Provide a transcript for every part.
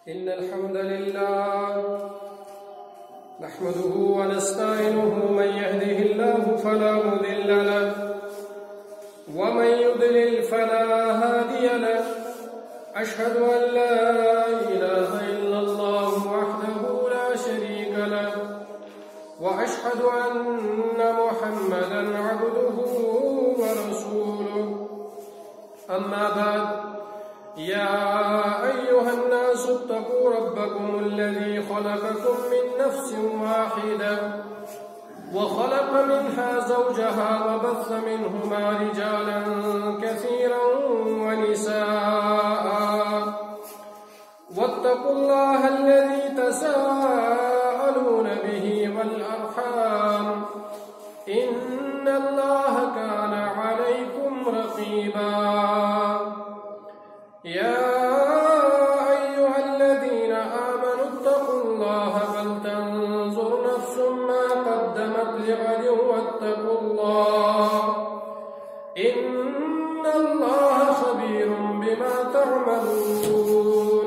إن الحمد لله نحمده ونستعينه من يهده الله فلا مضل له ومن يضلل فلا هادي له أشهد أن لا إله إلا الله وحده لا شريك له وأشهد أن محمدا عبده ورسوله أما بعد يا أيها الناس اتقوا ربكم الذي خلقكم من نفس واحدة وخلق منها زوجها وبث منهما رجالا كثيرا ونساء واتقوا الله الذي تساءلون به والأرحام إن الله كان عليكم رقيبا يا أيها الذين آمنوا اتقوا الله ولتنظر نفس ما قدمت لغد واتقوا الله إن الله خبير بما تعملون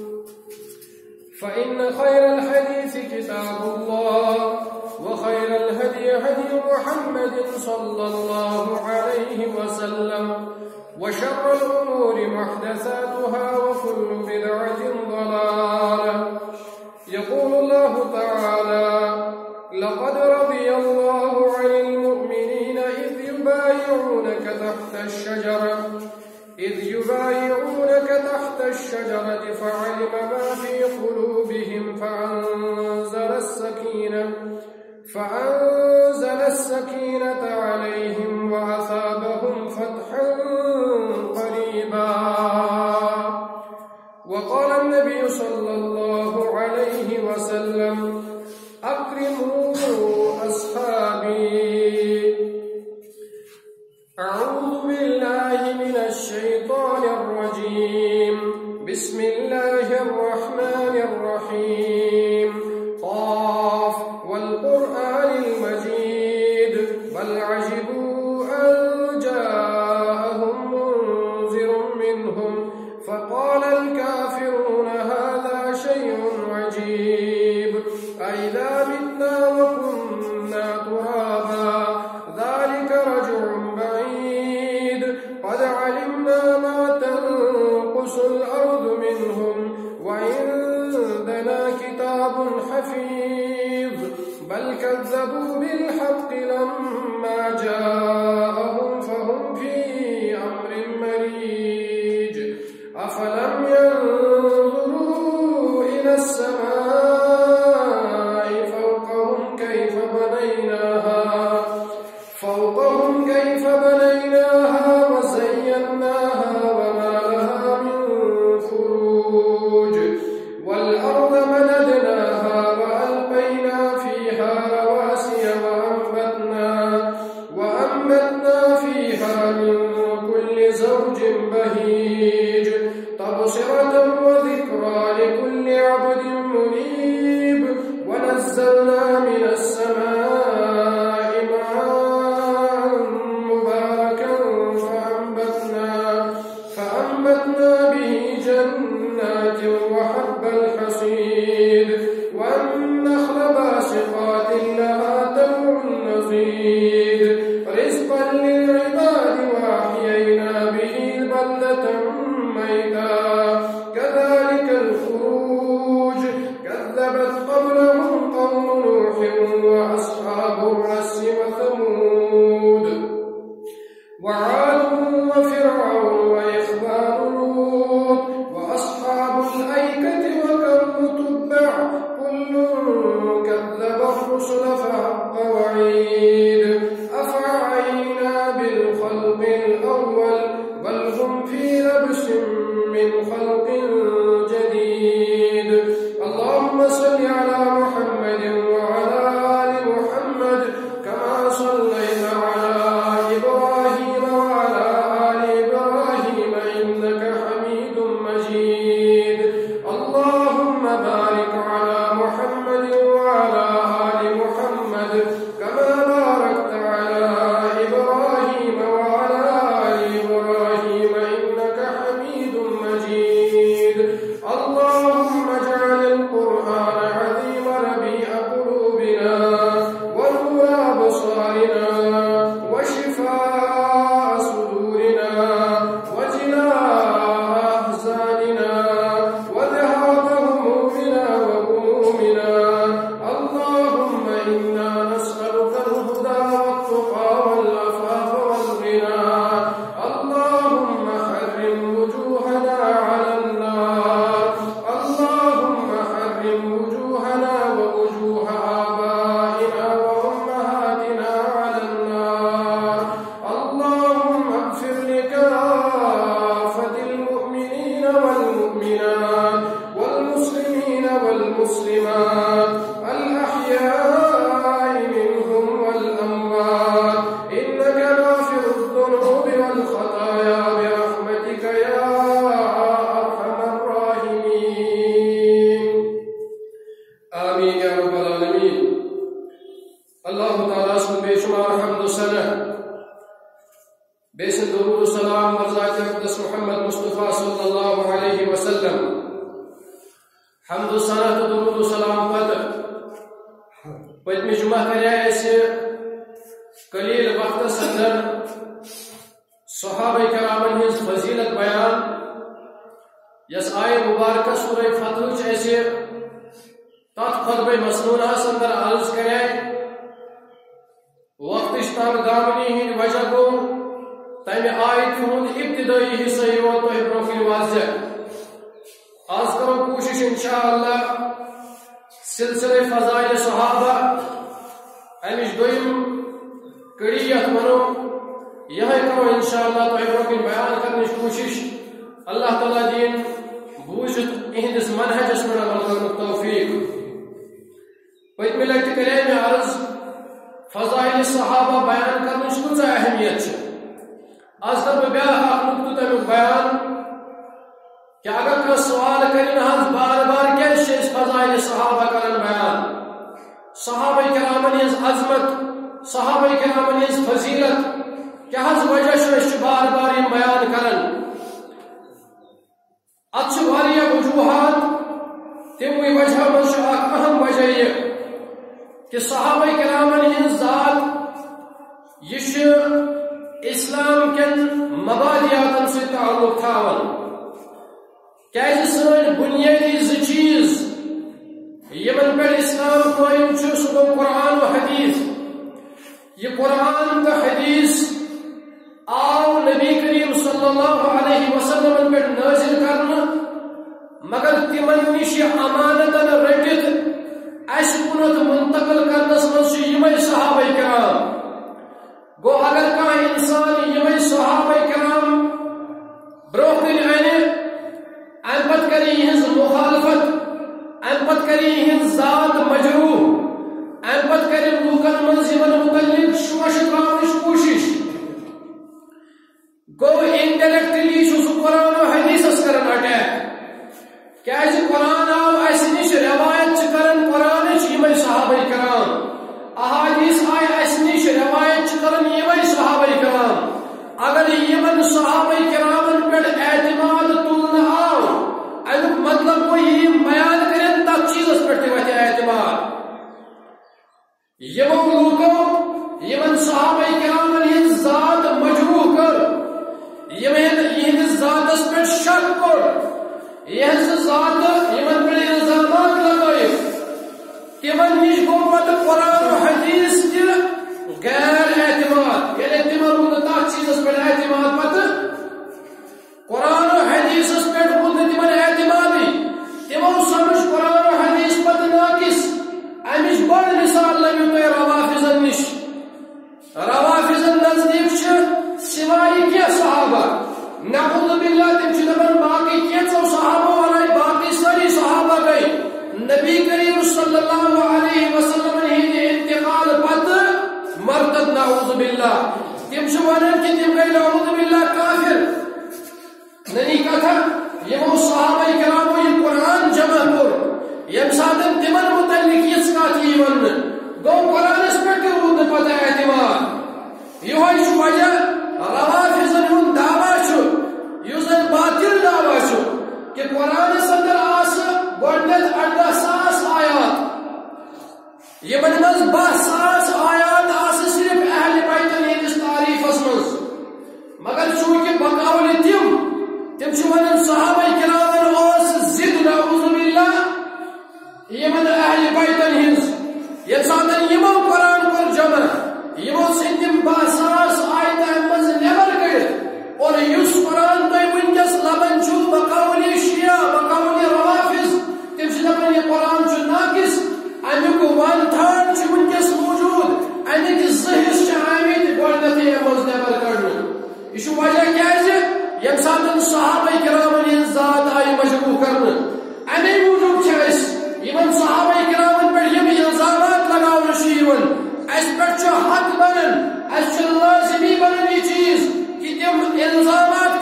فإن خير الحديث كتاب الله وخير الهدي هدي محمد صلى الله عليه وسلم وشر الأمور محدثاتها وكل بدعة ضلالة يقول الله تعالى لقد رضي الله عن المؤمنين إذ يبايعونك تحت الشجرة فعلم ما في قلوبهم فأنزل السكينة عليهم وأثابهم فتحا قريبا وقال النبي صلى الله عليه وسلم أكرموا أصحابي أعوذ بالله من الشيطان الرجيم بسم الله الرحمن الرحيم قاف والقرآن المجيد بل عجبوا أن جاءهم منذر منهم فقال الكافرون هذا شيء عجيب أإذا متنا وكنا ترابا ذلك رجع بعيد قد علمنا ما تنقص الأرض منهم وعندنا كتاب حفيظ بل كذبوا بالحق لما جاءهم فهم في أمر مريج أفلم ينظروا إلى السماء فوقهم كيف بنيناها وزيناها وما لها من فروج والأرض مددناها وألقينا فيها رواسي حمد و ثنا تو درود و سلام پتہ پتمہ جمعہ کرے اسہ قلیل وقت اندر صحابہ کرامن ہز فضیلت بیان یس آئے مبارکہ سورہ فتح اسہ تات خطبہ مسنونہ اندر عرض کرے وقت اشتاق دامنی ہند وجہ گو تمہ آیت ہند ابتدائی حصہ یوان تہ برونٛہہ واضح آج کرو کوشش انشاءاللہ سلسلہ فضائل صحابہ امچ دویم کڑی یت ونو یہ کرو انشاءاللہ تہ برونٛہہ بیان کرنچ کوشش اللہ تعالیٰ دین بوزت اہندس منہجس من عمل کرنک توفیق پتمہ لٹہ کرے مے عرض فضائل صحابہ بیان کرنچ کۭژاہ اہمیت آج کر بیاکھ اکھ نقطہ تمیک بیان کہ اگر کوئی سوال کریں بار بار کیس فضائل صحابہ کرن بیان صحابہ کرامن ہز عظمت صحابہ کرامن ہز فضیلت کیا وجہ بار بار یہ بیان کرن ات واریاہ وجوہات تموی وجہ من اخ اہم وجہ یہ کہ صحابہ کرامن ہز ذات یہ اسلام کن مبادیاتن سے تعلق تھاون کیازِ سن بنیادی ز چیز یمن پہ اسلام قائم سہ گو قرآن و حدیث یہ قرآن تو حدیث آو نبی کریم صلی اللہ علیہ وسلم پہ نازل کرنا مگر تمن نش امانتن رٹت اس کنت منتقل کرنس مز یمے صحابہ کرام گو اگر کانٛہہ انسان یمے صحابہ کرام برونٛہہ کن انہ ام پت کری یہنز مخالفت ام پت کری یہنز ذات مجروح ام پت کری لوکن من یمن متعلق شوش تراونچ کوشش گو انڈائریکٹلی سہ قرآن و حدیثس کران اٹیک کیازِ قرآن آو اس نش روایت کران قرآن یمے صحابہ کرام احادیث آئے اس نش روایت کران یمے صحابہ کرام اگر یمن صحابہ کرامن پہ اعتماد تلن آو امیک مطلب وہ یہ بیان کریں تب چیزس پہ وتہ اعتماد یمو لوکو یمن صحابہ کرامن ہند ذات مجروح کر یہند ذاتس پہ شک کر یہنز ذات یمن پہ الزامات لگائے تمن نش گو پتہ قرآن و حدیث تہ غیر اعتماد یعنی تمن روز تک چیزس پہ اعتماد پتہ قرآن و حدیث پہ روز تمن اعتمادی تمو سمجھ قرآن و حدیث پتہ ناقص امچ بڑ مثال لگو تہ روافظن نش روافظن نزدیک سوائے کیا صحابہ نعوذ باللہ تم دپان باقی کینژو صحابہ ورائے باقی ساری صحابہ گئی نبی کریم صلی اللہ علیہ وسلم ہند انتقال پتہ مرتد نعوذ باللہ تم ونان کہ تم گئی نعوذ باللہ کافر ننی کتھا یمو صحابہ کرامو یہ قرآن جمع کر یم ساتن تمن متعلق یہ کت ون گو قرآنس پہ رود پتہ اعتماد یہ وجہ روافظن ہند دعوی اس زن باطل دعوی کہ قرآن اندر آس گۄڈنیٚتھ 18,000 آیات یمن مز 10,000 آیات آس صرف اہل بیتن ہندس تعریفس مز مگر چونکہ بقاول تم ونان صحابہ کرامن اوس ضد نعوذ باللہ یمن اہل بیتن ہنز یہ ساتن یمو قرآن کور جمع یمو سن تم 10,000 آیات مز نیبر کڑت اور اس قرآن تہ ونکس لبن چھو بقاول شیعہ بقاول روافظ تم دپان یہ قرآن ناقص امیک 1/3 ونکس موجود امیک 2 حصہ آمت گۄڈنیٚتھٕے مز نیبر کڑنہٕ یہ وجہ کیازِ یم ساتن صحابہ کرامن ہند ذات آئی مجروح کرنے امی موجود یمن صحابہ کرامن پہ یم الزامات لگاؤن اس پہ حق بنن اس لازمی بنن یہ چیز کہ تم الزامات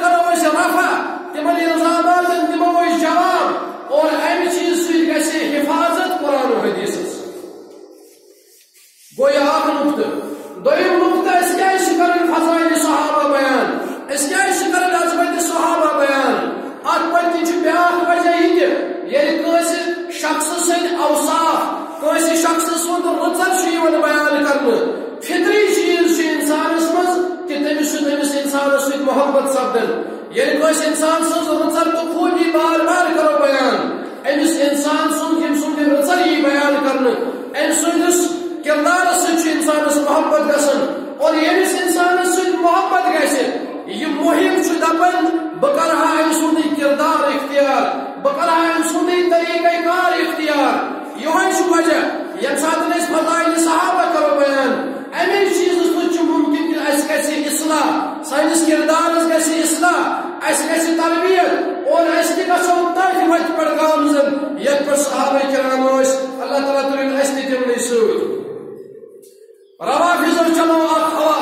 طریقہ کار اختیار یہ وجہ یم سات فضائل صحابہ کرو بیان امی چیز ممکن کہ اس گژھِ اصلاح سانس کردارس گژھِ اصلاح اس گژھِ تربیت اور اس تہ گژھو تتھ وتہِ پٮ۪ٹھ گامزن یتھ پٮ۪ٹھ صحابہ کرام ٲسۍ اللہ تعالیٰ تُلِن اس تہِ تمنٕے سۭتۍ روافظو چلو اکھ ہوا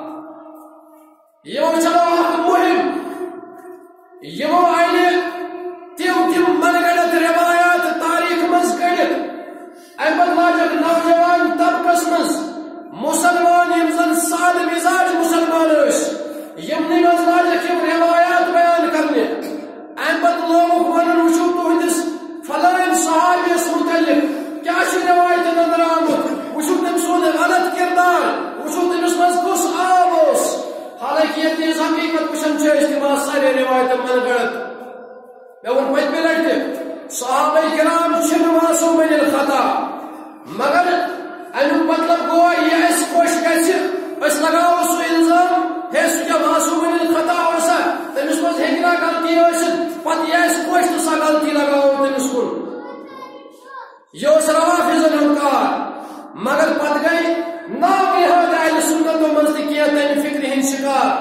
یمو چلو اکھ مہم یمو آئنہِ تم من گڑت روایات تاریخ مز کڑت ام پتہ لاجک نوجوان طبقس مز مسلمان یم زن ساد مزاج مسلمان یمن مز لاجک یم روایات بیان کرنے ام پتہ لوگ ون وچو تہندس فلان صحابیس متعلق کیا روایت نظر آمت وچو تم سون غلط کردار وچو تمس مز کس آب حالانکہ یہ تیز حقیقت وچھن تم سارے روایت من گڑت میں وہ پتمہ لٹہ صحابہ کرام معصوم من الخطا مگر امیک مطلب گو یہ اس خوش گژھِ اس لگاو سو الزام ہے سہ معصوم من الخطا سا تمس مز ہیکہ غلطی ٲسِتھ پتہ یہ اس خوش تو سا غلطی لگاو تمس کن یہ روافظن ہُنٛد کار مگر پتہ گئی ناگہان اہل سنتو مز تہ کینٛہہ تمہ فکر ہند شکار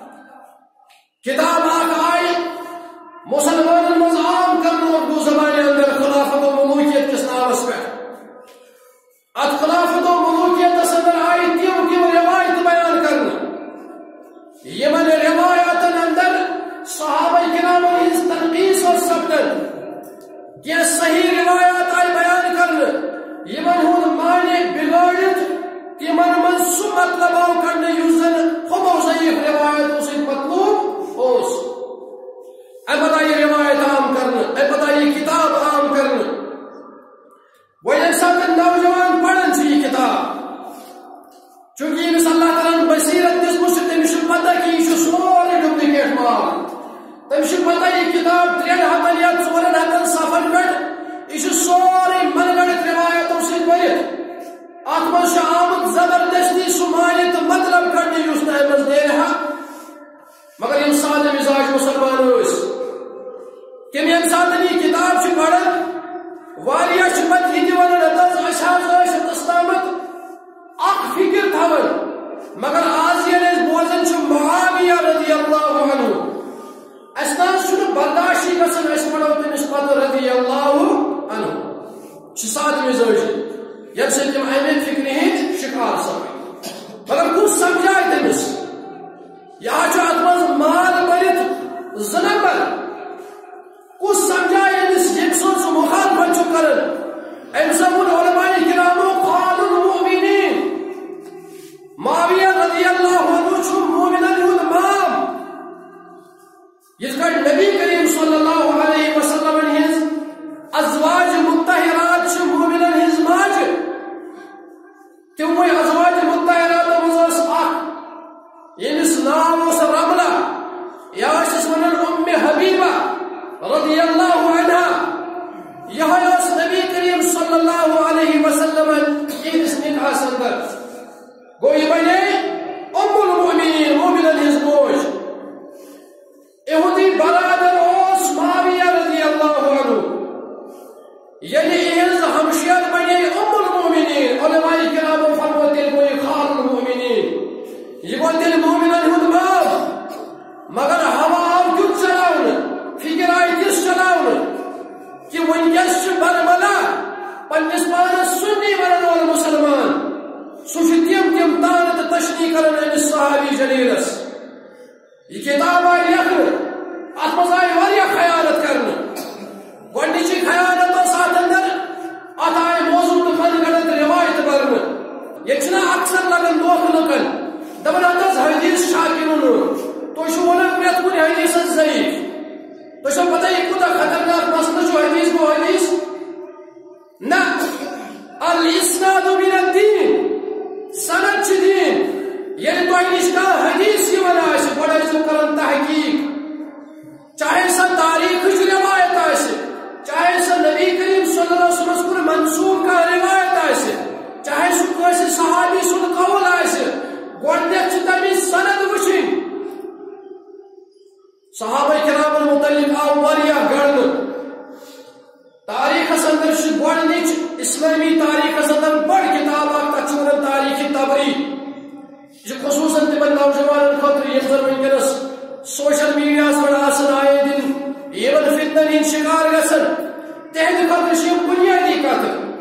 کتاب اکھ آئی مسلمان مز عام کرنے اردو زبان اندر خلافت و ملوکیت کس نامس پہ ات خلافت و ملوکیت اندر آئی تم روایت بیان کرنے یمن روایات اندر صحابہ کرام ہز تنقیص اور سبدن کی صحیح روایات آئی بیان کرنے یمن ہند معنی بگاڑت تمن من سہ مطلب آو کرنے یس زن ہمو ضعیف روایتوں سے مطلوب اوس پتہ یہ روایت عام کرنا پتہ یہ کتاب عام کرنا وہ ایک ساتھ نوجوان پڑھن یہ کتاب چونکہ یہ اللہ تعالیٰ بصیرت دس تمس پتہ کہ یہ سورے ڈپلکیٹ مال تمس پتہ یہ کتاب 3 ہتن یا 4 ہتن صفن پہ یہ سورے من گڑت روایتوں سے بھرت ات مز آمت زبردستی سہ معنی تو مطلب کرنے اس نئے مز نیرہا مگر یم سادہ مزاج مسلمان تم یم سات یہ کتاب پڑھان واریاہ پتہ یہ ونان دس اس تامت اخ فکر تھوان مگر آج یل بوزان معاویہ رضی اللہ عنہ اس نا برداشی گھن اس پڑھو تمس پتہ رضی اللہ عنہ سات مزاجی یم سے تم امہ فکر ہند شکار سپدی مگر کس سمجھائے تمس یہ ات مز مال برت 2 نمبر کس سمجھائے یم سن سہ مخالفت کران ام سمون علماء کرامو قال المؤمنین معاویہ رضی اللہ عنہ مومنن ہند مام یہ نبی کریم صلی اللہ علیہ وسلم ہز ازواج مطہرات مومنن ہز ماج تموے ازواج مطہرات مز اخ یمس ناو رملہ یا ونان ام حبیبہ رضی اللہ عنہ یہ نبی کریم صلی اللہ علیہ وسلم اس نکاح اندر گو یہ بنے ام المؤمنین مومنن ہز موج یہودی برادر اوس معاویہ رضی اللہ عنہ یعنی یہ ہمشیر بنے ام المؤمنین علماء کرام فرمو تیل گوئی خال المؤمنین یہ گو تیل مومنن ہند ماب مگر ہوا آو کیوں چلاؤن فکر آئی کس چلاؤن کہ ونکس برملا پنس پانس سنی ورن وال مسلمان سہ تم تانت تشنی کرن امس صحابی جلیلس یہ کتاب آئی لکھن ات مز آئی واریاہ خیانت کرنے گۄڈنِچی خیانت ات اندر ات آئی موضوع تو من گڑت روایت برنے یہ چھنا اکثر لگن دھوکہ لکن دپان اندر حدیث شاکرن تھی ونان پرٛٮ۪تھ کُنہِ حدیثس ضعیف تھی پتہ یہ کوتاہ خطرناک مسئلہ حدیث گو حدیث نہ الاسناد من الدین سند دین یعنی تہ نش حدیث گۄڈٕ ٲسِو کران تحقیق چاہے سا تاریخ روایت چاہے سا نبی کریم صلی اللہ علیہ وسلم پر منسوب کا روایت چاہے سہ صحابی سن قول گۄڈنیتھ چھ تمِچ سند وٕچھِنۍ تاریخ اندر گۄڈنِچ اسلامی تاریخ اندر بڑ کتاب تک تاریخ طبری یہ خصوصاً تمن نوجوان خاطر یم زن ونکس سوشل میڈیا پہ آئے دن یمن فتنن ہند شکار گژھن تہند خاطر بنیادی کت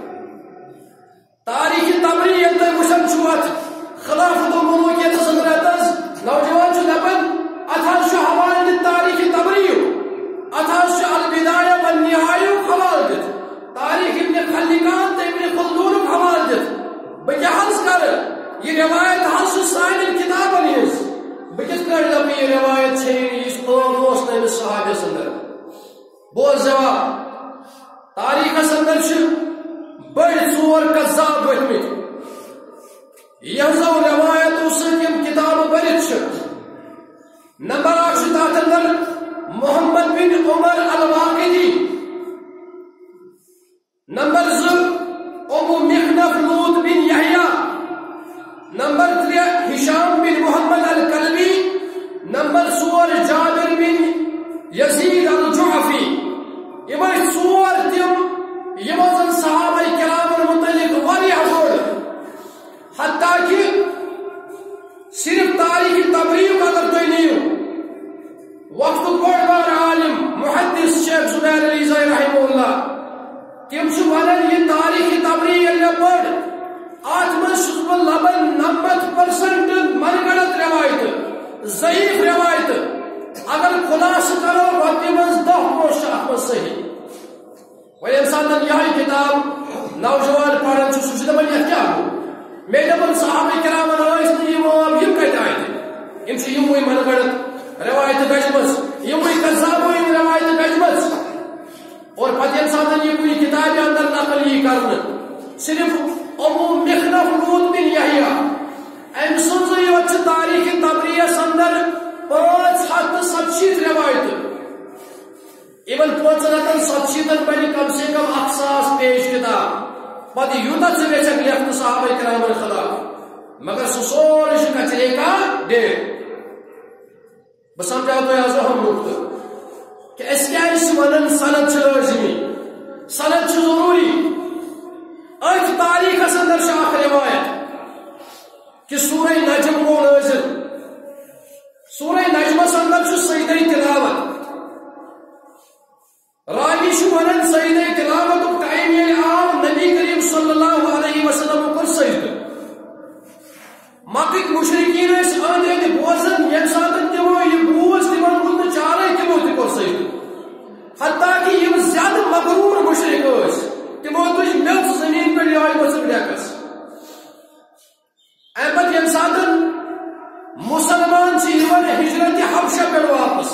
تاریخ طبری یل تھی وچھان چھو ات خلافت الملوکیت رتس نوجوان دپان ات حوالہ دت تاریخ طبری ات البدایہ والنہایہ حوالہ دت تاریخ ابن خلکان تو ابن خلدون حوالہ دت بہ کیا کر یہ روایت سان کتابن ہز بہ کت کر دپ یہ روایت یہ قوم نمس صحابس اندر بوز جواب تاریخ اندر بڑ ژور قذاب ورتمت یہزو روایتوں سم کتاب برت نمبر 8 تحت اندر محمد بن عمر الواقدی نمبر 2 ابو مخنف لوط بن یحییٰ نمبر 3 ہشام بن محمد الکلبی نمبر 4 جابر بن یزید الجعفی یہ ژور تم زن صحابہ کرام متعلق واریاہ بوڑ حتیٰ کہ صرف تاریخ طبری اگر تھی نیو وقت بوڑ بار عالم محدث شیخ زبیر علی زئی رحمہ اللہ تم ونان یہ تاریخ طبری بڑ ات مز لبن 90% من گڑت روایت ضعیف روایت اگر خلاصہ کرو رۄپیہِ منٛز 10% ات مز صحیح وۄنۍ ییٚمہِ ساتہٕ یِہے کتاب نوجوان پران سہ دپان یتھ کیٛاہ گوٚو مے دپان صحابہ کرامن ٲسۍ نہٕ یِم آب یِم کتہِ آیہِ یِم چھِ یِموٕے من گڑت روایت گژھمٕژ یِموٕے قذابو یِم روایت گژھمٕژ اور پتہٕ ییٚمہِ ساتہٕ یہِ کُنہِ کتابہِ اندر نقل یی کرنہٕ صرف ابو مخنف لوط بن یحییٰ ام سنزے یوت تاریخ طبریس اندر 570 روایت ایون 570 بنی کم سے کم 1000 پیش کتاب پتہ یوتہ ژٕ لکھن صحابہ کرامن خلاف مگر سہ سورے کچرے کا ڈیٹ بہ سمجھاو تہ آز اہم نقطہ کہ اس کیا ونان سند لازمی سند ضروری ات تاریخ اندر اخ روایت کہ سورہ نجم گو نازل سورہ نجمس اندر سجدہ تلاوت راوی ونان سجدہ تلاوت ٹائم یل آو نبی کریم صلی اللہ علیہ وسلم کر سجدہ مکہ مشرکین اند اند بوزن یم سات تمو یہ بوز تمن کن چارے تمو تہ کر سجدہ حتیٰ کہ یم زیادہ مغرور مشرک تمو تج میچ زمین پہ آئی مچھل ڈیکس ام پتہ یم سات مسلمان ہجرت حبشہ پہ واپس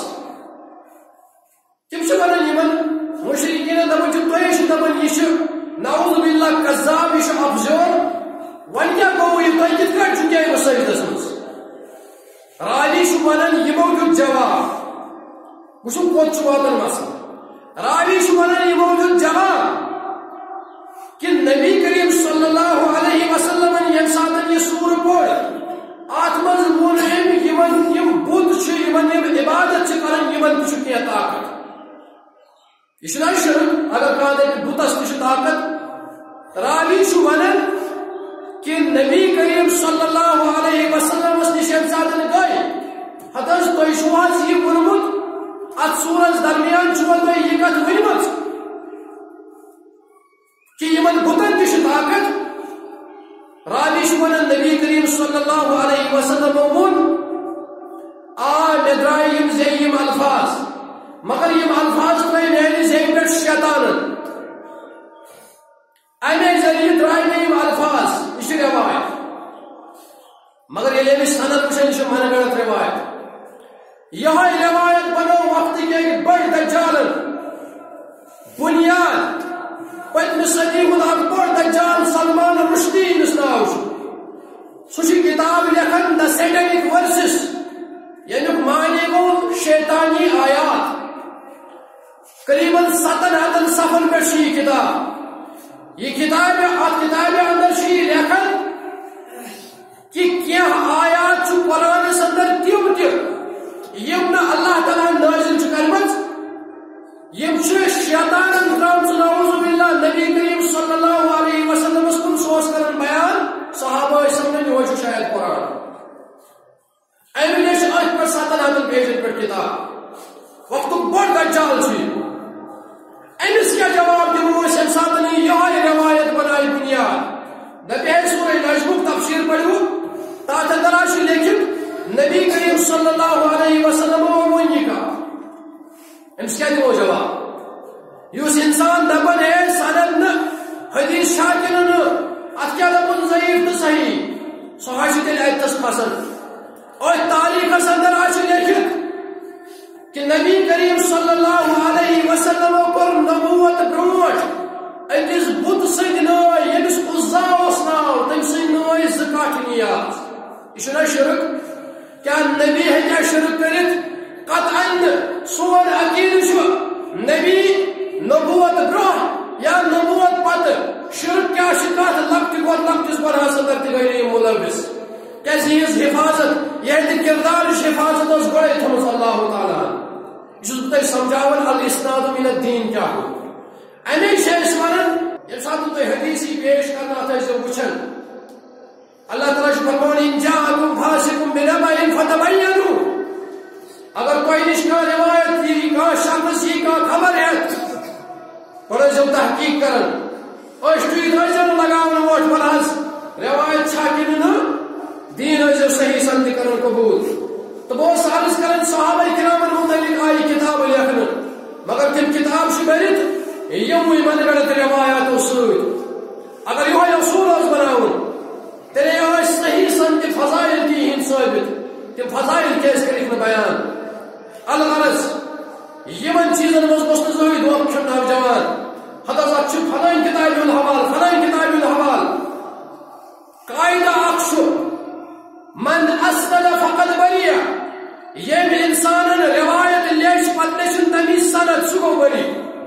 تم ونان مشرکین دپان دپان یہ نعوذ باللہ قذاب یہ افزور ون کیا گو یہ تھی کت کٹ چکے سجدس مز راوی ونان یمو دیت جواب وچھو کوت واتان مسئلہ راوی ونان یمو دیت جواب کہ نبی کریم صلی اللہ علیہ وسلم یم سات یہ سور پور ات مز وون یم بت عبادت کران یمن تہ کینٛہہ طاقت یہ نا شرک اگر کھانا بتس تہ طاقت راوی ونان کہ نبی کریم صلی اللہ علیہ وسلم نش یم سات گئی ہتس تھی یہ ونمت ات سورس درمیان تھی یہ کت ورمت کہ یمن بتن تہ طاقت راوی ونان نبی کریم صلی اللہ علیہ وسلم ون مے درائے یم زیم الفاظ مگر یم الفاظ ترے میانہ زیم پہ شیطانن امے ذریعہ درائے مے یم الفاظ یہ روایت مگر یہ سند وچھن یہ من گڑت روایت یہ روایت بنو وقت کے بڑ دجالن بنیاد پتم صدی ہند بڑ دجال سلمان رشدی یمس ناو سہ کتاب لکھان دا سیٹنک ورسز یعنی معنی گو شیطانی آیات قریباً 700 صفن پہ یہ کتاب یہ کتاب اندر لکھان کہ کیا آیات قرآن اندر تم تم اللہ تعالیٰ نازل کرمت یم شیطان نعوذ باللہ نبی کریم صلی اللہ علیہ وسلم کن سوز کرن بیان صحابہ سمجھ وہ شاید قرآن ایویلیش آج پر ساتن حدل بھیجن پر کتاب وقت بڑھ دجال چی امس کیا جواب دمو انسان نے یہ روایت بنائی بنیاد نبی سورہ نجم تفسیر پڑھو تحت دراشی لیکن نبی کریم صلی اللہ علیہ وسلم ونی کا امس کیا دمو جواب یوس انسان دبن ہے سند حدیث شاکن ات کیا دبن ضعیف تو صحیح سہاشی دل ایتس پسند اور تاریخ اندر آشی لیکن کہ نبی کریم صلی اللہ علیہ وسلم پر نبوت بروٹ اکس بت سند نائی یمس عزا اس ناو تم سند نائی زکات نیاز یہ شرک کیا نبی ہے کیا شرک کرت قطعا سون عقید شو نبی نبوت برو یا نبوت پت شرک کیا شکات لکت کو لکتس پر حاصل کرتی گئی ملوث کیسی اس حفاظت یہ کردار حفاظت اس بڑے تھمس اللہ تعالی یہ تھی سمجھاون الاسناد من الدین کیا ہو امی شیش ونن یم ساتھ تو حدیثی پیش کرنا تھا اسے وچھن اللہ تعالیٰ فرمان ان جاءکم فاسقم بنبأ فتبینوا اگر کوئی نش کا روایت یہ کا شخص یہ کا خبر ہے اور جو تحقیق کرن اور اسٹریٹ رجن لگاون ووٹ بلاس روایت چھاکن نہ دین جو صحیح سند کرن قبول تو بہت سالس کرن صحابہ کرام متعلق آئی کتاب لکھن مگر تم کتاب شبرت یوم من گڑت روایات اصول اگر یہ اصول اس بناون تیرے آج صحیح سند فضائل کی ہن ثابت کہ فضائل کیس کرنے بیان الغرض یمن چیزن مز مست زوید وقت نوجوان حضرت چھ فلان کتاب الحوال فلان کتاب الحوال قاعدہ اخشو من اسند فقد بری یم انسان روایت لیش پتنشن تمی سند سگو بری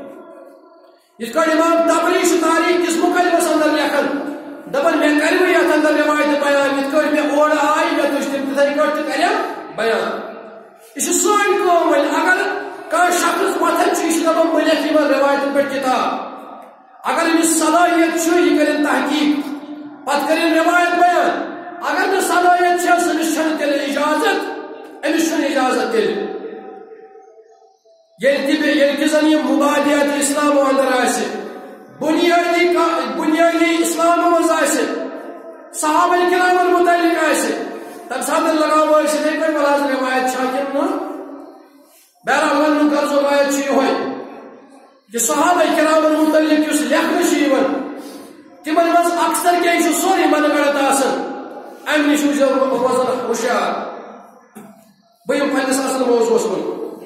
اس کا امام تبریش تاریخ کس مقدمس اندر لیکن دبن میں کرو یا اندر روایت بیان یہ کر میں اوڑ آئی میں تو اشتر تھی کرتے کریم بیان اس سوئن کو مل اگر کا شخص متن چیش دبن ملیکی من روایت پر کتاب اگر اس صلاحیت چھو یہ کریں تحقیق پت کریں روایت بیان اگر نہ صلاحیت چھو سنشن تیل اجازت امشن اجازت تیل یہ کسن یہ مبادیات اسلام و اندر آئے بنیادی اسلام و مزائے صحابہ کرام المتعلق آئے تب ساتھ لگا ہوا اسے دیکھ کر بلاز روایت چھاکن نا بہرحال ون قرض و روایت چی ہوئے کہ صحابہ کرام المتعلق اس لکھن شیون تمن مز اکثر کے ایشو سوری من گڑت آسن ام نشو جو وزن ہوشیار بیم پنس اصل موضوع اسمن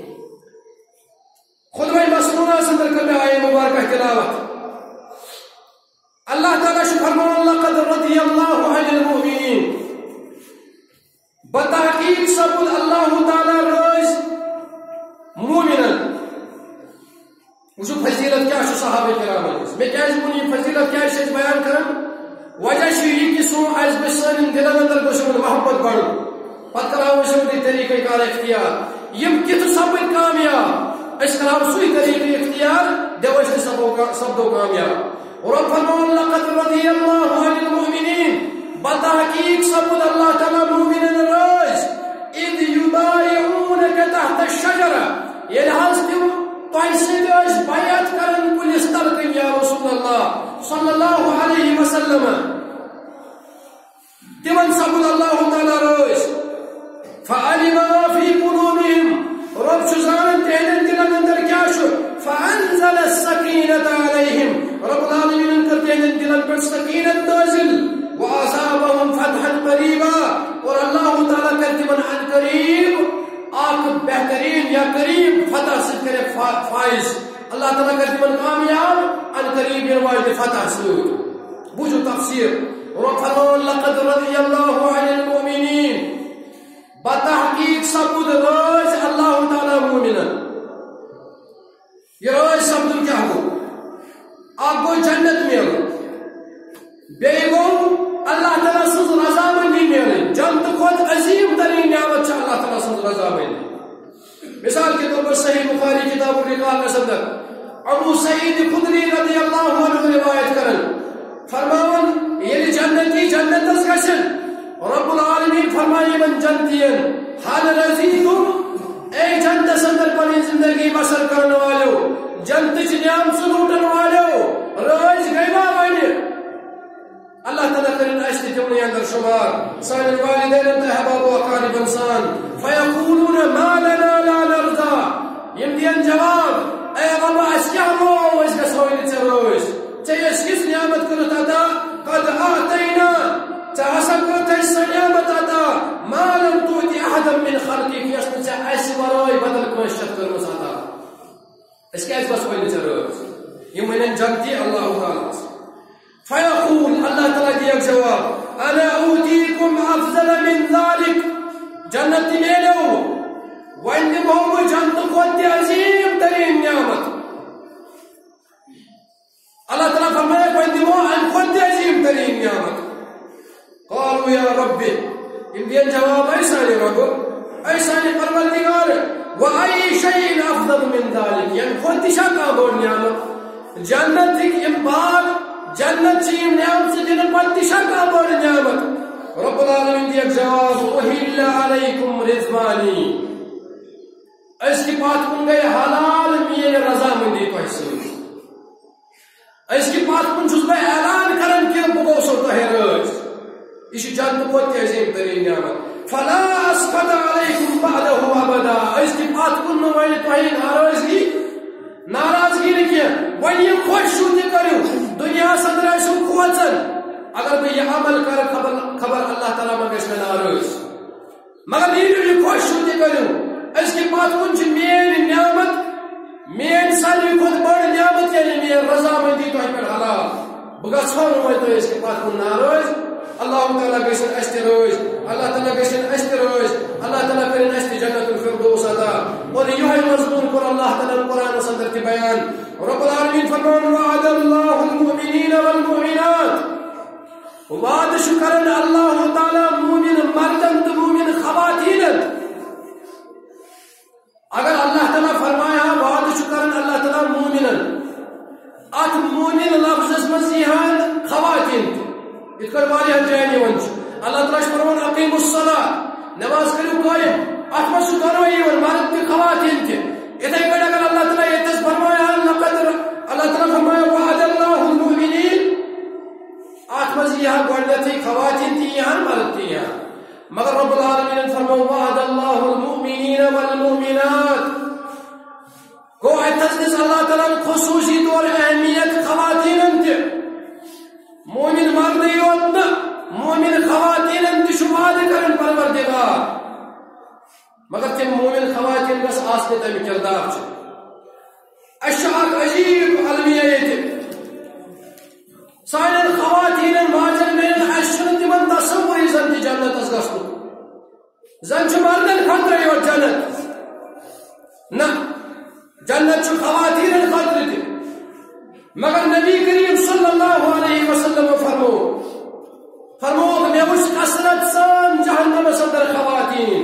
خطبہ مسنونہ سندر کرنے آئے مبارکہ تلاوت اللہ تعالیٰ فرمان لقد رضی اللہ عن المؤمنین بتحقیق سبود اللہ تعالیٰ روز مومنن وشو فضیلت کیا شو صحابہ کرام میں کیا اس منی فضیلت کیا شیخ بیان کرم وجہ شیئی کی سو از بسن دلن اندر گشمن محبت بڑھو پتراو شودی طریقہ کار اختیار یم کت سبود کامیاب اس کلام سوئی طریقہ اختیار دیوشت سبدو کامیاب اور فرمان لقد رضی اللہ عن المؤمنین بتحقیق سبود اللہ تعالی مومنین روز اذ یبایعونک تحت الشجرہ یہ لحاظ تم تیسید اس بیعت کرن کلس تلقین یا رسول اللہ صلی اللہ علیہ وسلم تمن سبود اللہ تعالی روز فعلم ما فی قلوبهم رب شزان تهدن دلن اندر کیا شو فانزل السکینة علیہم رب العالمین کر تهدن دلن پر سکینت نازل واصابهم فتحا قریبا اور اللہ تعالی کرتی من عن قریب آق بہترین یا قریب فتح سے کرے فائز اللہ تعالی کرتی من کامیاب عن قریب روایت فتح سے بوجھو تفسیر رب فرمان لقد رضی اللہ عن المؤمنین بتحقیق سبود روز اللہ تعالی مومنن یہ روز سبود کیا ہو آپ کو جنت ملو بیگو اللہ تعالی سز رضا مندی ملے جنت خود عظیم ترین نعمت اللہ تعالی سز رضا مندی مثال کے طور پر صحیح بخاری کتاب الرقاق کے اندر ابو سعید خدری رضی اللہ عنہ روایت کرن فرماون یہ جنتی جنت اس گشن رب العالمین فرمائے من جنتین حال رزیتم اے جنت سندر پنی زندگی بسر کرنے والو جنت چنیام سلوٹن والو روز گئیما بائنی اللہ تعالیٰ کرن اشتی تمنی اندر شمار سان الوالدین انتحباب و اقارب انسان فیقولون ما لنا لا نرضا يمدين جواب اي بابا اشكاهو ايش كسوين تروش تيش كيس نعمت كرت ادا قد اعطينا تاسكرت ايش نعمت ادا ما لم تؤتي احدا من خلقك يشتع ايش وراي بدل كون شكر مسادا ايش كايش كسوين تروش يمين جنتي الله تعالى فيقول الله تعالى ديك جواب انا اوتيكم افضل من ذلك جنتي ميلو وَإِنَّهُ جَنَّةٌ قَدْ عَظِيمٌ تَرِينَ نعمت اللہ تعالیٰ فرمایا وَإِنَّهُ قَدْ عَظِيمٌ تَرِينَ نعمت قالوا يا رب ان جواب ایسانی رب ایسانی پروردگار وَأَيِّ شَيْءٍ أَفْضَلُ مِنْ ذَلِكَ یعنی خود شکا بور نعمت جنت تک امبال جنت چیم نعمت سے دن پر شکا بور نعمت رب العالمین دیکھ جواب وَحِلَّ عَلَيْكُمْ رِضْوَانِي اس کی بات کن گئے حلال میرے رضا مندی تو حسن اس کی بات کن چھس میں اعلان کرن کہ بگوسو تحرج اسی جنت کو عظیم ترین نعمت فلا اسقط علیکم بعده ابدا اس کی بات کن میں توہین ناراضگی نہیں کیا وہی خوش شدی کرو دنیا صدر سو کھوچن اگر میں یہ عمل کر خبر اللہ تعالیٰ مگش میں ناراض مگر یہ خوش شدی کرو اس کی بات کن مین نعمت مین سالی خود بڑ نعمت یعنی مین رضا مندی تو پر حلال بگا چھوڑ ہوئے تو اس کی بات کن ناروز اللہ تعالیٰ گشن اشتی روز اللہ تعالیٰ گشن اشتی روز اللہ تعالیٰ کرن اشتی جنت الفردوس ادا اور یہ مضمون کر اللہ تعالیٰ قرآن صدر کی بیان رب العالمین فرمان وعد اللہ المؤمنین والمؤمنات وعد شکرن اللہ تعالیٰ مومن مردن تو مومن خواتین اگر اللہ تعالیٰ فرمایا وعد شکرن اللہ تعالیٰ مومنن ات مومن لفظ مزیحان خواتین اتکر والی جائنی ونچ اللہ تعالیٰ فرمان اقیم الصلاة نماز کرو قائم اتمر شکروائی ون مرد تی خواتین تی اتائی کڑا اگر اللہ تعالیٰ اتس فرمایا اللہ تعالیٰ فرمایا وعد اللہ المؤمنین ات مزیحان گوڑنتی خواتین تی یہاں مرد تی یہاں مگر رب العالمین فرمو وعد اللہ المؤمنین والمؤمنات کو اتسنس اللہ تعالیٰ خصوصی طور اہمیت خواتین انت مومن مردی ہوتا مومن خواتین انت شمال کرن پروردگار مگر تم مومن خواتین بس آسنے تم کردار چھے اشعار عجیب علمیہ یہ سائن خواتین واجر میں اشرت من تصوری زندی جنت از گسنو زن چھ مردن خطر اور جنت نہ جنت چھ خواتین خطر تھی مگر نبی کریم صلی اللہ علیہ وسلم فرمو کہ میں اس کثرت سان جہنم صدر خواتین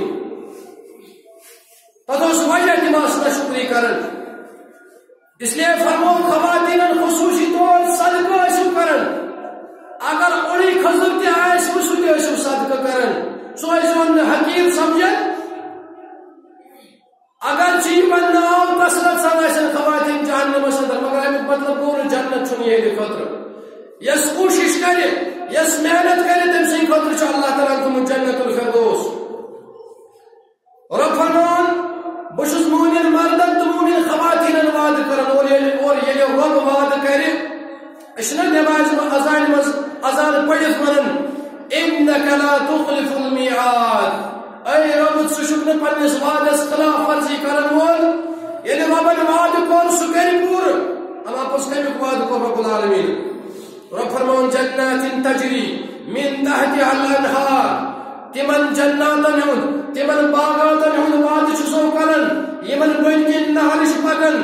تدوس وجہ کی ماسنا شکری کرن اس لیے فرمو خواتین خصوصی طور صدقہ ایسو کرن اگر اوڑی خضر تی آئیس وسوٹی ایسو صدقہ کرن سو ایسو ان حقیر سمجھن اگر چی بناو کثرت سان ایسن خواتین جہنم صدر مگر ہمیں مطلب پور جنت چنیے لی خطر یس کوشش کرے یس محنت کرے تم سے خطر چا اللہ تعالیٰ تم جنت الفردوس رب فرمان بشز مومن مردن تو مومن خواتین وعد کرن اور یہ رب وعد کرے اشنا نماز ازان پڑھت ونن انک لا تخلف المیعاد اے رب سشکن پنس وعدس خلاف ورزی کرن وول یعنی ربن وعد کون سکری پور اما پس کمی وعد کون رب العالمین رب فرمان جنات تجری من تحتها الانہار تمن جناتن ہون تمن باغاتن ہون وعد چسو کرن یمن بنکن نہر شپکن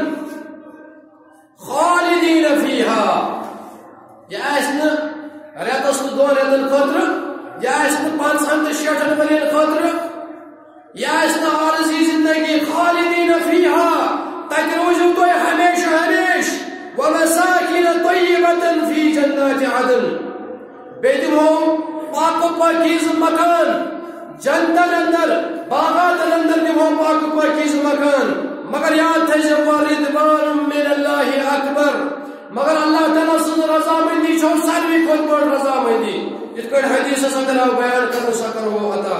خالدین فیہا یا ایسن ریتس دو ریتن خطر یا ایسن 500 ورین خطر یا ایسن عارضی زندگی خالدین فيها تجروزوا تو ہمیشہ ہمیش ومساكن طيبة في جنات عدن بیدمو پاک پاکیز مکان جنتن اندر باغات اندر دمو پاک پاکیز مکان مگر یاد تھے ورضوان من اللہ اکبر مگر اللہ تعالیٰ سن رضامندی چھو ساروی کھت بڑ رضامندی اس کو حدیث اگر آپ بیان کر سکر وہ عطا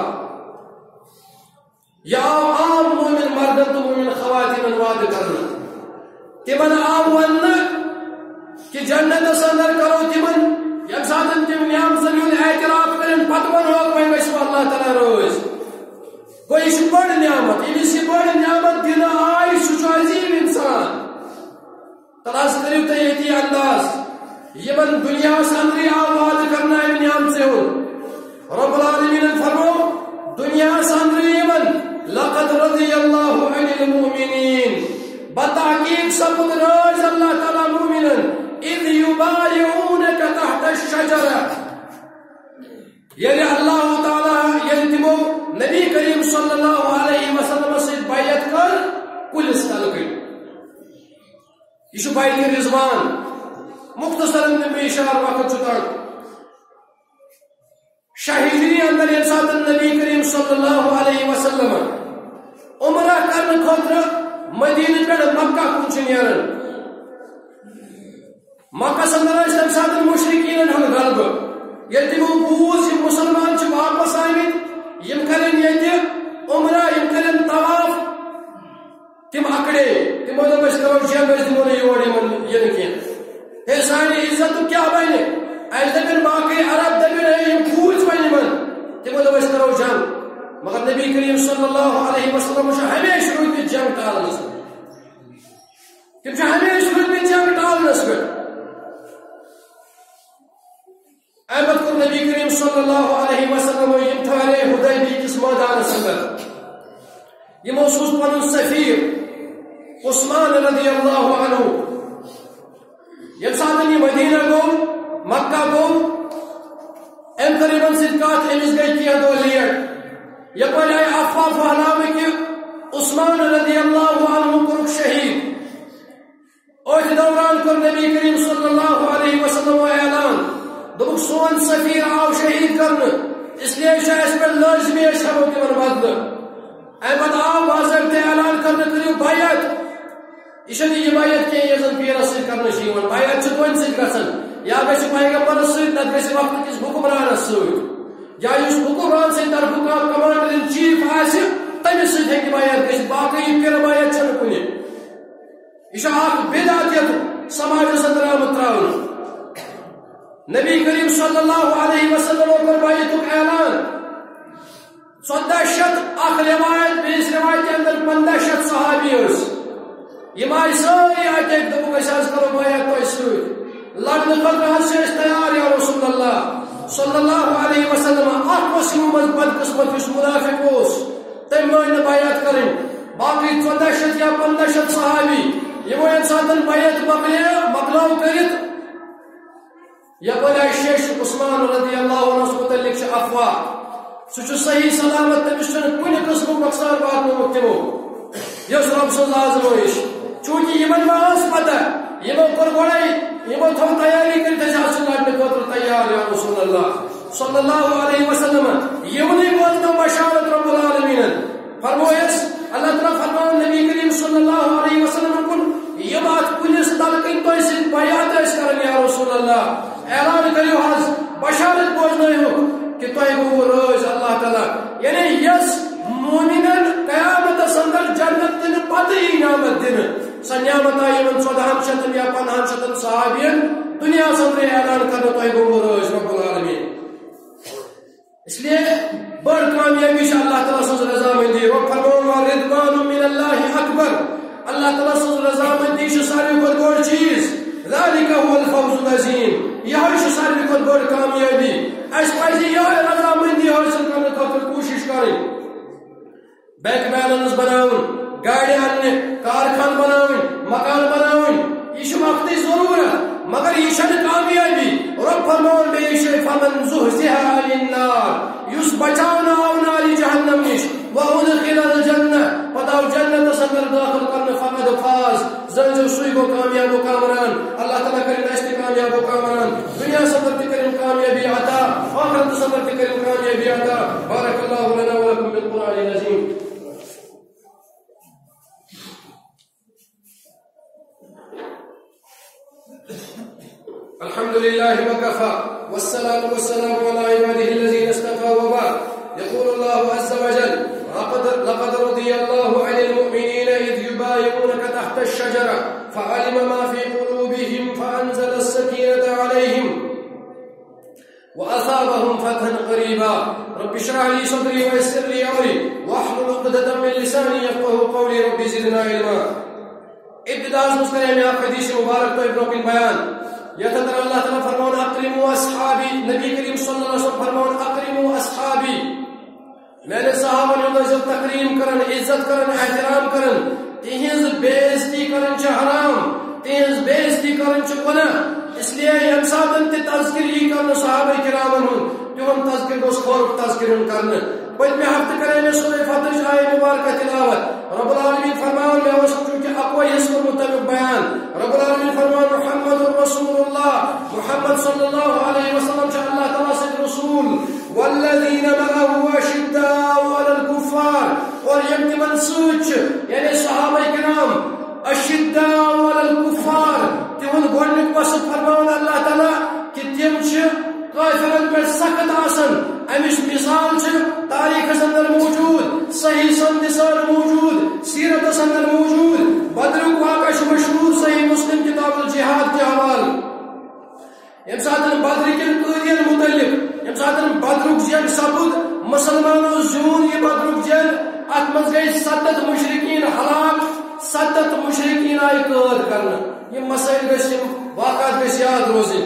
یا عام مومن مردن تو مومن خواتین وعد کرنا تمن آو ون کہ جنت اندر کرو تمن یم ساتن تم نعمت ہند اعتراف کرن پتہ ونو وۄنۍ گژھو اللہ تعالیٰ روز گوٚو یہِ چھِ بٔڑ نعمت ییٚمِس یہِ بٔڑ نعمت دِنہٕ آے سُہ چھُ عظیٖم اِنسان تلاش کٔرِو تُہۍ ییٚتی انداز یمن دُنیاہس اندرٕے آو وعدٕ کرنہٕ امہِ نعمژِ ہُنٛد رب العالمیٖنن فرمو دُنیاہس اندرٕے یمن لقد رضی اللہ عن المؤمنین بتحقیق سپد راز اللہ تعالیٰ مومنن اذ یبایعونک تحت الشجرہ یعنی اللہ تعالیٰ یعنی تمو نبی کریم صلی اللہ علیہ وسلم سے بیعت کر کلس تلقی یہ بیعت رضوان مختصراً میں اشار وقت چکا شاہجری اندر انسان نبی کریم صلی اللہ علیہ وسلم عمرہ کرنے خاطر مدینہ پہ مکہ کن نیران مکہ اندر تم سات مشرقین ہند غلبہ یل تمو بوز یہ مسلمان واپس آمت یم کرن یہ عمرہ یم کرن طواف تم اکڑے تمو دس کرو جنگ دمو یور یہ کی سانی عزت کیا بنے اس دن باقی عرب دبن یم بوز بن تمو دس کرو جنگ مگر نبی کریم صلی اللہ علیہ وسلم ہمیشہ روزمت جنگ ٹالنس تم ہمیشہ روزمت جنگ ٹالنس پہ احمد کو نبی کریم صلی اللہ علیہ وسلم یم تھارے حدیبیہ کس میدان اندر یہ موصوص پن سفیر عثمان رضی اللہ عنہ یم ساتھ یہ مدینہ گو مکہ گو ام قریباً صدقات امس گئی کیا دو لیٹ یہ پر آئے افواہ پھیلاوے کہ عثمان رضی اللہ عنہ کو شہید اور دوران کر نبی کریم صلی اللہ علیہ وسلم اعلان دبک سون سفیر آو شہید کرنے اس لیے اس پر لازمی اشہروں کے برباد احمد آو باضابطہ اعلان کرنے کریو بیعت یہ یہ بیعت کے یہ زن پیر سے کرنے شیون بیعت سے کون سے گسن یا گژھِ پیغمبر سے نت گژھِ وقت کس حکمران سے یا اس حکمران سے طرف کا کمانڈر ان چیف آسہِ تمس سے ہیکہِ بیعت گژھِ باقی پیر بیعت چھنہ کُنہِ یہ چھُ اکھ بدعت سماجس اندر آمت تراونہٕ نبی کریم صلی اللہ علیہ وسلم کر بیعتک اعلان 1400 روایت بیس روایت کے اندر 1500 صحابی اس یہ آئی ساری آتے دبو احساس کرو بیعت تو اس لڑنے خطر سے تیار یا رسول اللہ صلی اللہ علیہ وسلم اخ وسیم بد قسمت اس منافق اس تم مان بیعت کریں باقی 1400 یا 1500 صحابی یہ وہ انسان بیعت مقلاو کرت یا بلا شیش عثمان رضی اللہ عنہ متعلق چھ افواہ سہ صحیح سلامت تمس کن قسم مقصد واتنو تمو یس رب سن آزمائش چونکہ یمن واس پتہ یمو کر گوڑائی یمو تھو تیاری کرتے جاسن لڑنے خاطر تیار یا رسول اللہ صلی اللہ علیہ وسلم یمنی بولتا بشارت رب العالمین فرمویس اللہ تعالیٰ فرمان نبی کریم صلی اللہ علیہ وسلم کن یہ بات پولیس تلقین تو اس بیعت اس کرن یا رسول اللہ اعلان کریو حض بشارت بوجھنے ہو کہ تو گو روز اللہ تعالیٰ یعنی یس مومنن قیامت سندر جنت دن پتہ نعمت دن سا نعمت آئی من 1400 یا 500 صحابین دنیا سندر اعلان کرنا تو گو روز رب العالمین اس لیے بڑھ کامیابی سے اللہ تعالیٰ سے رضامندی وہ فرمان رضوان من اللہ اکبر اللہ تعالیٰ سے رضامندی سے ساری کو بڑ چیز ذالک هو الفوز العظیم یہ ساری کو بڑ کامیابی اس پائی یہ رضامندی حاصل کرنے خاطر کوشش کریں بینک بیلنس بناون گاڑی اننے کارخان بناون مکان بناون یہ وقتی ضرورت مگر یہ کامیابی رب فرمان بے فمن زحزح عن النار یس بچاونا او ناری جہنم نش وادخل الجنہ پتاو جنت اندر داخل کرنے فقد فاز زنجو سوئی کو کامیاب و کامران اللہ تعالیٰ کریں ایسے کامیاب و کامران دنیا صبر کریں کامیابی عطا آخرت صبر کریں کامیابی عطا بارک اللہ لنا ولکم بالقرآن العظیم. الحمد لله وكفى والصلاة والسلام على عباده الذين اصطفى وبعد. يقول الله عز وجل لقد رضي الله عن المؤمنين إذ يبايعونك تحت الشجرة فعلم ما في قلوبهم فأنزل السكينة عليهم وأثابهم فتحا قريبا. رب اشرح لي صدري ويسر لي أمري واحلل عقدة من لساني يفقهوا قولي رب زدنا علما. ابتداء مسلم میں آپ حدیث مبارک تو ابن بیان یتدر اللہ تعالیٰ فرمون اقرموا اصحابی نبی کریم صلی اللہ علیہ وسلم فرمون اقرموا اصحابی میں نے صحابہ نے عزت تکریم کرن عزت کرن احترام کرن تہذ بےعزتی کرن چھ حرام تہذ بےعزتی کرن چھ گناہ اس لیے یم ساتن تے تذکر یہ کرن صحابہ کرامن ہن تہن تذکر گوس خور تذکر کرن پچھلے ہفتے کرے میں سورہ فاتر آیہ مبارکہ تلاوت رب العالمین فرمان میں اس چونکہ اقوی اس کو مطابق بیان رب العالمین فرمان محمد رسول اللہ محمد صلی اللہ علیہ وسلم سے اللہ تعالیٰ سے رسول والذین معه اشداء علی الکفار اور یم تمن سوچ یعنی صحابہ کرام اشداء علی الکفار تمن گوڈنک وصف فرمان اللہ تعالیٰ کہ تم چھ کافرن پر سخت آسن امش مثال تاریخ اندر موجود صحیح سندسان موجود سیرت اندر موجود بدر واقع مشہور صحیح مسلم کتاب الجہاد کے حوالے یم ساتن بدر کن قیدین متعلق یم ساتن بدر جنگ سپد مسلمانوں زون یہ بدر جنگ ات مز گئی 7 مشرکین ہلاک 7 مشرکین آئی قید کرنا یہ مسائل گھس واقعات گھس یاد روزی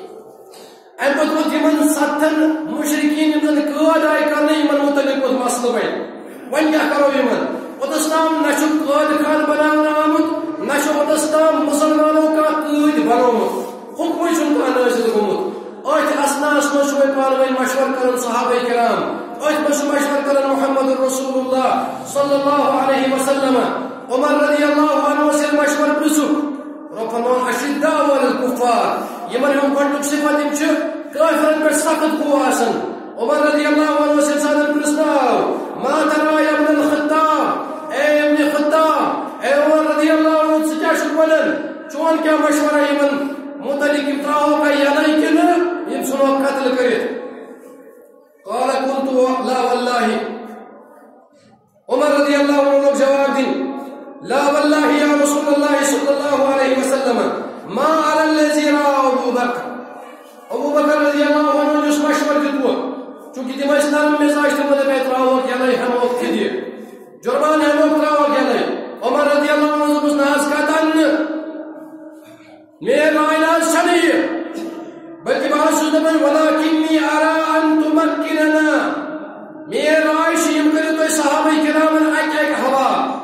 ام پتہ یمن 7 مشرکین یمن قید آئی کرنے یمن متعلق مسئلہ بین ون کیا کرو یمن اوتستام نہ قید خان بنانا آمت نہ اوتستام مسلمانوں کا قید بنومت حکم چھ نازل گومت ات اسناس مش پانوی مشور کرن صحابہ کرام ات مش مشور کرن محمد رسول اللہ صلی اللہ علیہ وسلم عمر رضی اللہ عنہ سے مشور پرسو رفنون اشداء علی الکفار یمن ہم گوڈنک صفت یم چھ کافرن پر سخت قوہ آسن عمر رضی اللہ عنہ سے صدر پرسناو ما ترى يا ابن الخطاب اے ابن خطاب اے عمر رضی اللہ عنہ سے کیا شکولن چون کیا مشورہ یمن متعلق ابتراؤ کا یعنی کن یم سنو قتل کرت قال قلت لا والله عمر رضی اللہ عنہ جواب دیں لا والله يا رسول الله صلى الله عليه وسلم ما على الذي رأى ابو بکر رضی اللہ عنہ جس مشور کتو چونکہ تم اسلام میں ساش تم نے اتراؤ یعنی ہم وقت دی جرمان ہم اتراؤ یعنی عمر رضی اللہ عنہ اس ناز کا تن میرا علاج چلیے بلکہ بات سنتے ہیں ولیکنی ارى ان تمکننا میرا عائش یم کرے تو صحابہ کرام ایک ہوا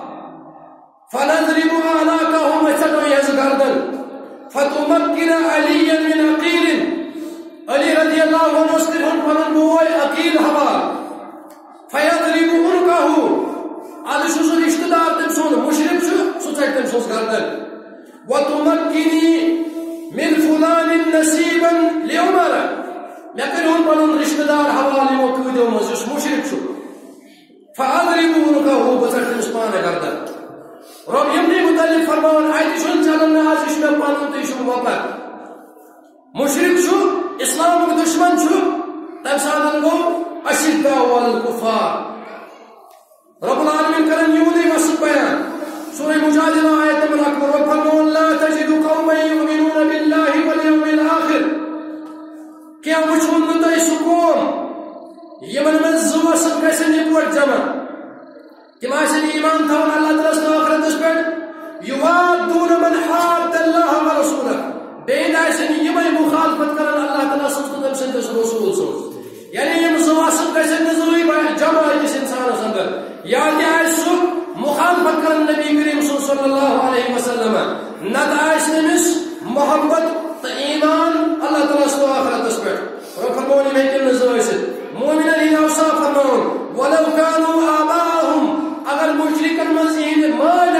فنضرب اعناقهم فتو يزغردن فتمكن عليا من عقيل علی رضی اللہ عنہ استرہن پنن بوئی عقیل ہوا فیضرب عنقه آدھے شو رشتہ دار تم سون مشرک شو سوچک تم سوز گردن وتمکنی من فلان نصیبا لعمر لیکن ہن پنن رشتہ دار حوالی موقع دیو مزش مشرک شو فاضرب عنقه بسرت عثمان گردن رب یمنی متعلق فرمان آیتی شن چلن آزش میں پانون تیشن واپر مشرک شو اسلام کو دشمن شو تب سادن گو اشداء علی الکفار رب العالمین کرن یونی وصف بیان سورہ مجادلہ آیت نمبر اکبر وفرمون لا تجد قوما یؤمنون باللہ والیوم الاخر کیا وچھون نتائی سکوم یمن من زوا سب کیسے نپوٹ جمع تم آسن ایمان تھون اللہ تعالیٰ سے آخرت اس پر یوادون من حاد اللہ ورسولہ بین آسن یمن مخالفت کرن اللہ تعالیٰ سنتم سنتس رسول سنت یعنی یم زواسب کیسے نزوی جمع جس انسان سندر یعنی آسو مخالفت کرن نبی کریم صلی اللہ علیہ وسلم ند آسنمس محبت ایمان اللہ تعالیٰ سے آخرت اس پر فرمونی میں کن نزوی سے مومنن ہی اوصاف فرمون ولو کانوا آباءهم اگر مشرکن مزید مال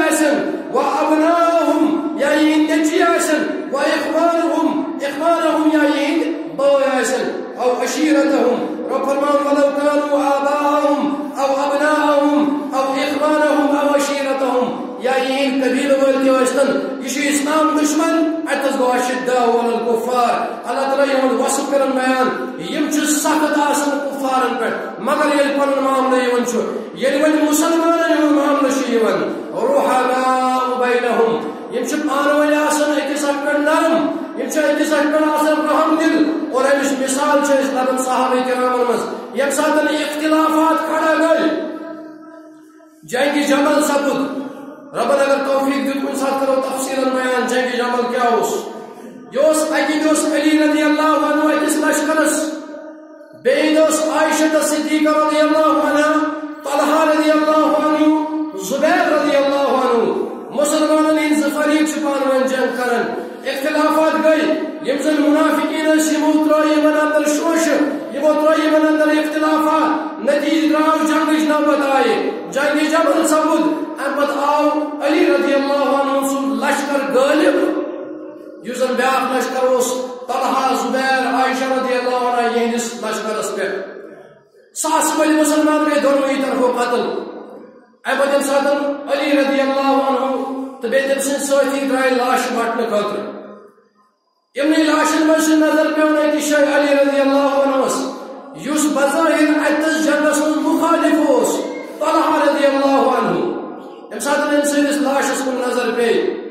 عشيرتهم رب فرمان ولو كانوا آباءهم أو أبناءهم أو إخوانهم أو عشيرتهم يا يهين قبيل والتواشتن يشي إسلام دشمن أتزقوا الشداء والكفار الله تعالى يقول وصف كرن بيان يمشي سخط آسن الكفار مگر يلقون المعاملة يونشو يلقون المسلمان المعاملة شيئا رحماء بينهم يمشي بآن وياسن اكسر نرم يمشي اكسر آسن رحم دل اور امش مثال چھ لبن صحابہ کرام مز یم ساتن اختلافات کھڑا گئی جنگ جمل سپد ربن اگر توفیق دیت کن ساتھ کرو تفصیلا بیان جنگ جمل کیا اس اکیدوس علی رضی اللہ عنہ اکس لشکرس بیدوس عائشہ صدیقہ رضی اللہ عنہ طلحہ رضی اللہ عنہ زبیر رضی اللہ عنہ مسلمانن ہند فریق چھپان ون جنگ کرن اختلافات گئی يمزن المنافقين سيموت رأي من أندر شوش يموت رأي من أندر اختلافات نتيجة راو جنگ جنوبت آئے جنگ جبل سبود امت آو علی رضی اللہ عنہ سن لشکر غالب يوزن بیاق لشکر اس طلحہ زبیر عائشہ رضی اللہ عنہ یہنس لشکر اس پر ساس بلی مسلمان میں دونوں ہی طرف قتل امت انسان علی رضی اللہ عنہ تبیتم سن سوتی درائے لاش بٹن خاطر ابن لاشن من نظر پیونے کی شیء علی رضی اللہ عنہ یوس بظاہر اتس جنگس مخالف اس طلحہ رضی اللہ عنہ ام ساتن انسانس لاشس کن نظر پی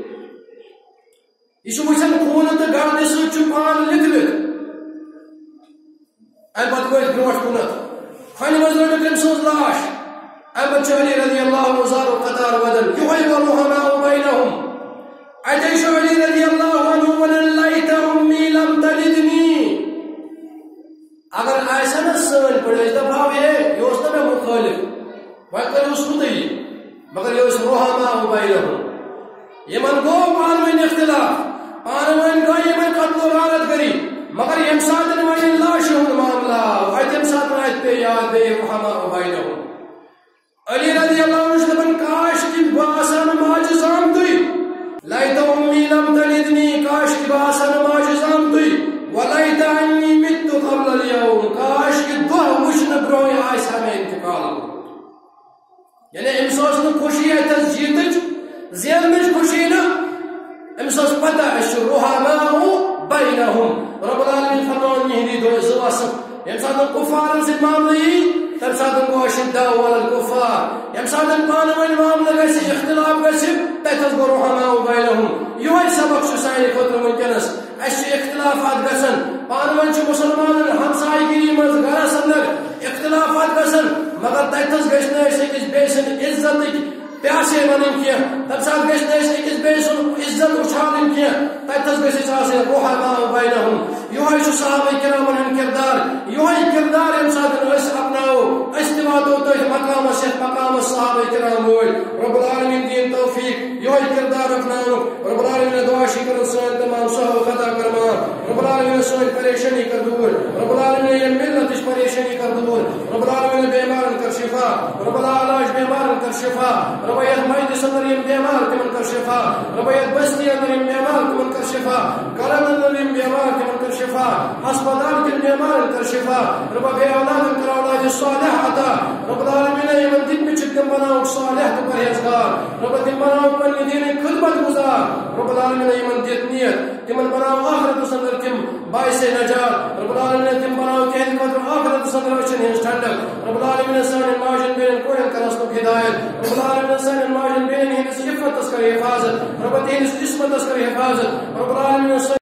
یہ وچھن خون تو گردی سچ پان لکھلت ام پتہ گوش بروٹ کنت خانہ مز رٹ تم سن لاش ام علی رضی اللہ عنہ زار قطار بدن یوہی والرحماء بینہم عجيش علي رضي الله عنه ولن ليت أمي لم تلدني اگر ایسا سن پڑے دفعہ ہے یہ میں مخالف وقت اس کو دی مگر یہ رحماء بینہم یہ من گو پانوین اختلاف پانوین گو یہ من قتل و غارت کری مگر یم ساتن وین اللہ شہر معاملہ وقت یم ساتن آیت پہ یاد بے رحماء بینہم علی رضی اللہ عنہ من کاش کی باسان معجزان دوئی ليت أمي لم تلدني كاش كباسا معجزان دوي وليت عني مت قبل اليوم كاش كدوه وشن بروي عايسا من انتقال يعني امسوس نخوشي تسجيتج زين مش خوشينا امسوس پتا الرحماء بينهم رب العالمين فرمان يهدي دو زواسم يمساد الكفار زمان لي تمساد الشداء ولا الكفار يمساد القان والإمام لغسي اختلاف غسي تتذكر رحماء بينهم يوي سبق شسائي خطر ممكنس اشي اختلافات غسن پانوانچ مسلمان ہمسائی گیری مز گھرس اندر اختلافات غسن مگر تتس گژھنہ أکس بیسن عزت پیاسے ونن کی تب سات گژھنہ أکس بیسن عزت اچھالن کی تتس گژھس آسن رحماء بینہم یوہی چھ صحابہ کرامن ہن کردار یوہی کردار یم ساتن اس اپناو استواتو تو مقام سے مقام صحابہ کرام ہوئے رب العالمین دین توفیق یوہی کردار اپناو رب العالمین دعا شکر سن تمام صحابہ خطا کرما رب العالمین سن پریشانی کر دور رب العالمین یہ ملت اس پریشانی کر دور رب العالمین بیمارن کر شفا رب العلاج بیمارن کر شفا رب یہ مجد صدر یم بیمار کمن کر شفا رب یہ بستی اندر یم بیمار کمن کر شفا کرن اندر یم بیمار کمن کر شفا ہسپتال کے بیمار کر شفا رب بے اولاد کر اولاد صالح عطا رب العالمین یہ من دن میں چکم بناؤ صالح تو پرہیزگار رب دن بناؤ پر دین خدمت گزار رب العالمین یہ من دیت نیت تمن بناؤ آخرت سندر تم باعث نجات رب العالمین تم بناؤ کہ خاطر آخرت سندر وچن ہنس ٹھنڈک رب العالمین سان ماجن بین کوڑن کرس کو ہدایت رب العالمین سان ماجن بین ہنس عفت اس کر حفاظت رب دین اس عصمت اس کر حفاظت رب العالمین